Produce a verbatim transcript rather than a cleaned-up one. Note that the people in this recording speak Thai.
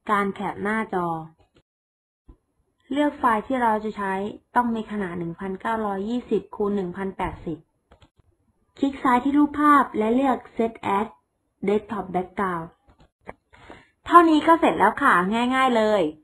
การแคปหน้าจอเลือกไฟล์ที่เราจะใช้ต้องมีขนาด หนึ่งพันเก้าร้อยยี่สิบ คูณ หนึ่งพันแปดสิบ คลิกซ้ายที่รูปภาพและเลือก Set as Desktop Background เท่านี้ก็เสร็จแล้วค่ะง่ายๆเลย